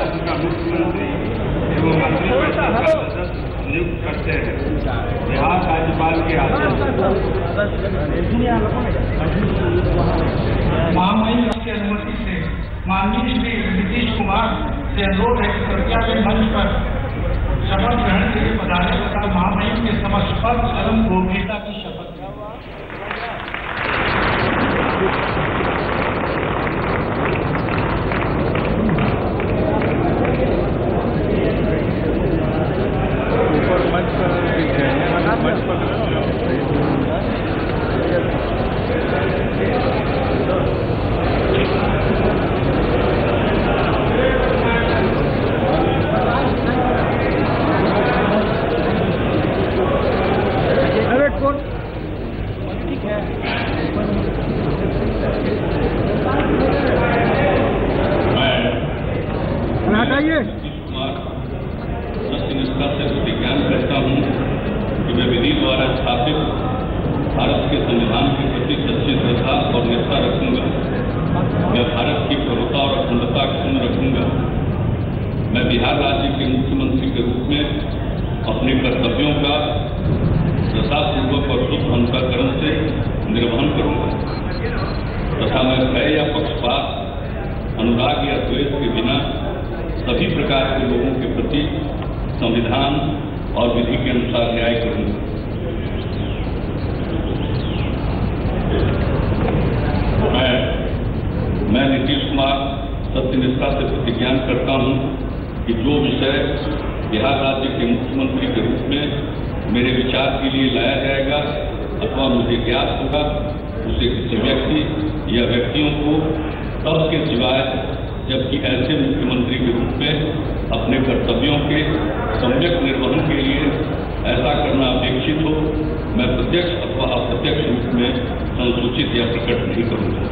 राज्य का मुख्यमंत्री एवं मंत्रिपरिषद का सदस्य नियुक्त करते हैं। बिहार राज्यपाल के आदेश महामहिम की अनुमति से माननीय श्री नीतीश कुमार से अनुरोध है कि कृपया वे मंच पर शपथ ग्रहण के लिए पधारें तथा महामहिम के समक्ष पद एवं गोपनीयता की शपथ लें। निष्ठा से प्रतिज्ञान करता हूँ कि मैं विधि द्वारा स्थापित भारत के संविधान के प्रति सच्ची श्रद्धा और निष्ठा रखूंगा। मैं भारत की प्रभुता और अखंडता अक्षुण्ण रखूंगा। मैं बिहार राज्य के मुख्यमंत्री के रूप में अपने कर्तव्यों का श्रद्धापूर्वक और शुद्ध अंतःकरण से निर्वहन करूंगा तथा मैं भय या पक्षपात, अनुराग या द्वेष के बिना सभी प्रकार के लोगों के प्रति संविधान और विधि के अनुसार न्याय करूंगा। मैं नीतीश कुमार सत्यनिष्ठा से प्रतिज्ञान करता हूं कि जो विषय बिहार राज्य के मुख्यमंत्री के रूप में मेरे विचार के लिए लाया जाएगा अथवा मुझे ज्ञात होगा, उसे किसी व्यक्ति या व्यक्तियों को तब के सिवाय जबकि ऐसे मुख्यमंत्री के रूप में अपने कर्तव्यों के सम्यक निर्वहन के लिए ऐसा करना अपेक्षित हो, मैं प्रत्यक्ष अथवा अप्रत्यक्ष रूप में संसूचित या प्रकट नहीं करूंगा।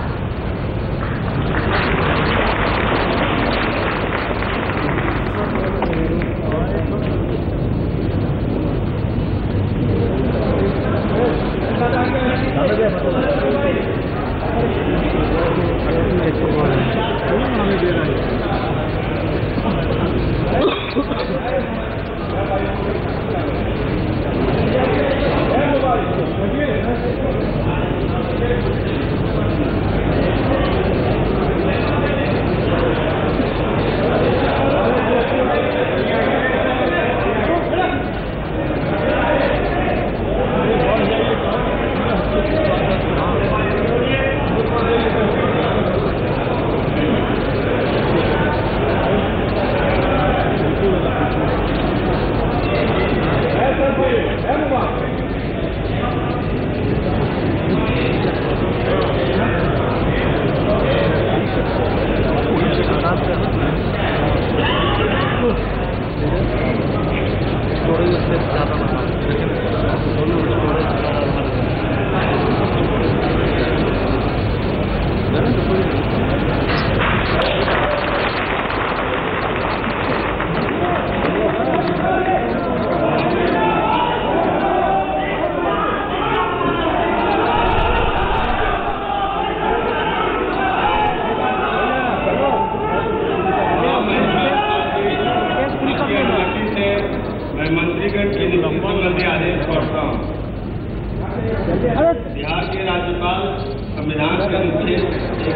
बिहार के राज्यपाल संविधान के अनुच्छेद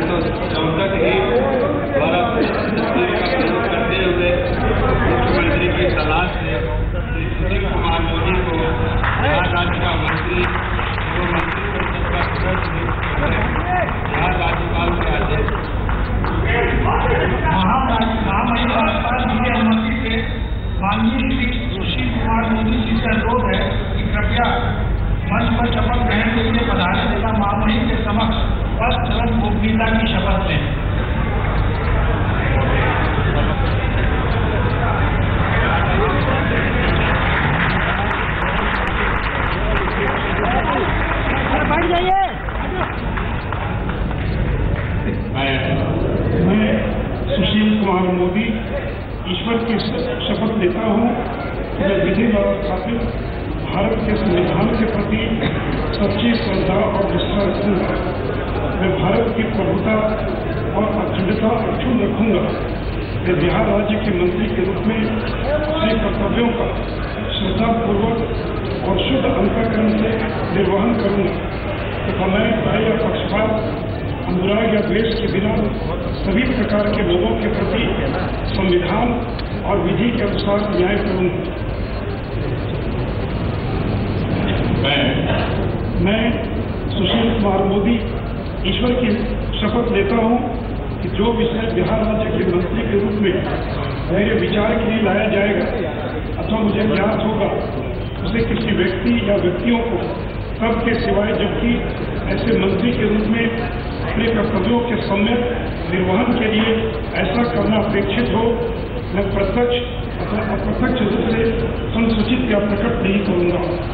164 द्वारा प्रयोग करते हुए मुख्यमंत्री की सलाह से श्री सुशील कुमार मोदी को बिहार राज्य का मंत्री एवं मंत्रिपरिषद का सदस्य नियुक्त करते हैं। बिहार राज्यपाल के आदेश महामहिम राज्यपाल जी की अनुमति से माननीय श्री सुशील कुमार मोदी जी से अनुरोध है कि कृपया मंच पर शपथ ग्रहण के लिए पधारे तथा महामहिम के समक्ष पद एवं गोपनीयता की शपथ लें। मैं सुशील कुमार मोदी ईश्वर की शपथ लेता हूँ कि मैं विधि द्वारा स्थापित भारत के संविधान के प्रति सच्ची श्रद्धा और निष्ठा रखूंगा। मैं भारत की प्रभुता और अखंडता अक्षुण्ण रखूंगा। मैं बिहार राज्य के मंत्री के रूप में अपने कर्तव्यों का श्रद्धापूर्वक और शुद्ध अंतःकरण से निर्वहन करूंगा तथा मैं भय या पक्षपात, अनुराग या द्वेष के बिना सभी प्रकार के लोगों के प्रति संविधान और विधि के अनुसार न्याय करूंगा। मैं सुशील कुमार मोदी ईश्वर की शपथ लेता हूं कि जो विषय बिहार राज्य के मंत्री के रूप में मेरे विचार के लिए लाया जाएगा अथवा मुझे ज्ञात होगा, उसे किसी व्यक्ति या व्यक्तियों को तब के सिवाय जबकि ऐसे मंत्री के रूप में अपने कर्तव्यों के सम्यक निर्वहन के लिए ऐसा करना अपेक्षित हो, मैं प्रत्यक्ष अथवा अप्रत्यक्ष रूप से संसूचित या प्रकट नहीं करूंगा।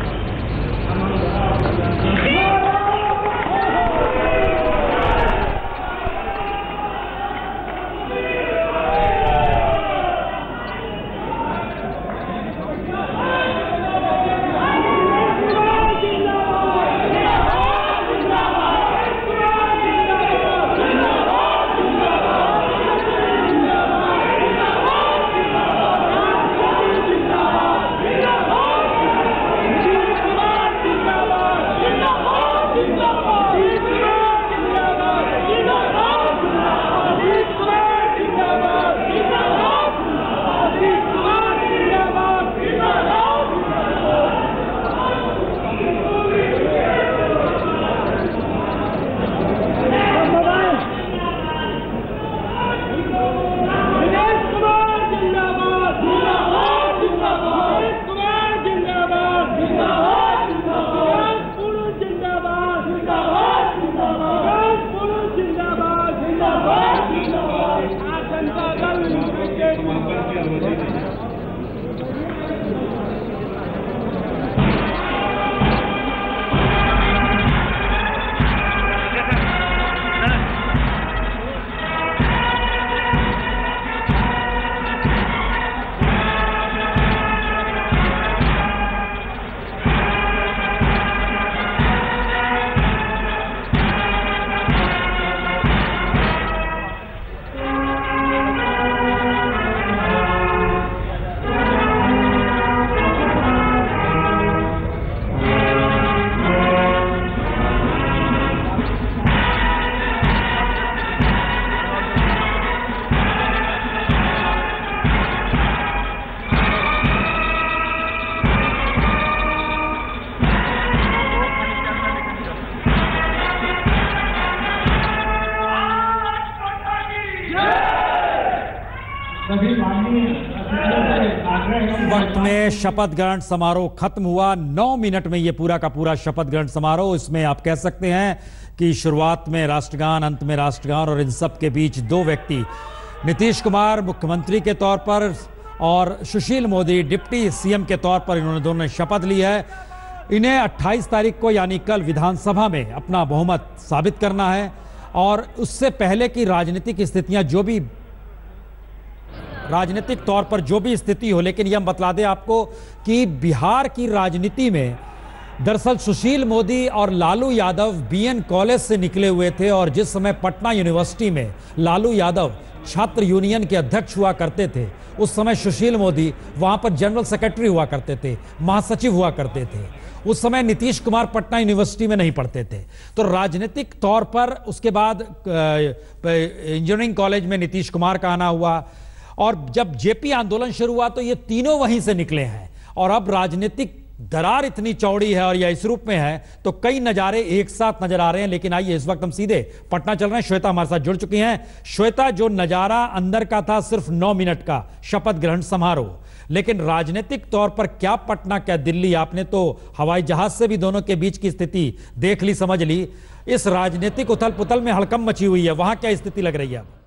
वक्त में शपथ ग्रहण समारोह खत्म हुआ। 9 मिनट में ये पूरा का पूरा शपथ ग्रहण समारोह। इसमें आप कह सकते हैं कि शुरुआत में राष्ट्रगान, अंत में राष्ट्रगान, और इन सब के बीच दो व्यक्ति, नीतीश कुमार मुख्यमंत्री के तौर पर और सुशील मोदी डिप्टी सीएम के तौर पर, इन्होंने दोनों ने शपथ ली है। इन्हें 28 तारीख को यानी कल विधानसभा में अपना बहुमत साबित करना है, और उससे पहले की राजनीतिक स्थितियां जो भी राजनीतिक तौर पर जो भी स्थिति हो, लेकिन यह बतला दें आपको कि बिहार की राजनीति में दरअसल सुशील मोदी और लालू यादव बीएन कॉलेज से निकले हुए थे, और जिस समय पटना यूनिवर्सिटी में लालू यादव छात्र यूनियन के अध्यक्ष हुआ करते थे, उस समय सुशील मोदी वहां पर जनरल सेक्रेटरी हुआ करते थे, महासचिव हुआ करते थे। उस समय नीतीश कुमार पटना यूनिवर्सिटी में नहीं पढ़ते थे। तो राजनीतिक तौर पर उसके बाद इंजीनियरिंग कॉलेज में नीतीश कुमार का आना हुआ, और जब जेपी आंदोलन शुरू हुआ तो ये तीनों वहीं से निकले हैं। और अब राजनीतिक दरार इतनी चौड़ी है और यह इस रूप में है, तो कई नज़ारे एक साथ नजर आ रहे हैं। लेकिन आइए, इस वक्त हम सीधे पटना चल रहे हैं। श्वेता हमारे साथ जुड़ चुकी हैं। श्वेता, जो नज़ारा अंदर का था सिर्फ 9 मिनट का शपथ ग्रहण समारोह, लेकिन राजनीतिक तौर पर क्या पटना क्या दिल्ली, आपने तो हवाई जहाज से भी दोनों के बीच की स्थिति देख ली, समझ ली। इस राजनीतिक उथल पुथल में हड़कंप मची हुई है, वहां क्या स्थिति लग रही है?